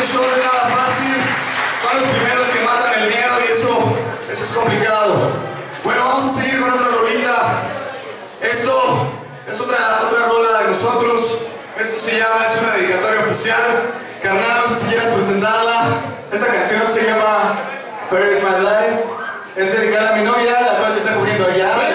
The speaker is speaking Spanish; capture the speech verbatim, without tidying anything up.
este show no es nada fácil. Son los primeros que matan el miedo y eso, eso es complicado. Bueno, vamos a seguir con otra rolita. Esto es otra, otra rola de nosotros. Esto se llama, es una dedicatoria oficial. Carnal, no sé si quieras presentarla. Esta canción se llama Fair is My Life. Es dedicada a mi novia, la cual se está cubriendo allá.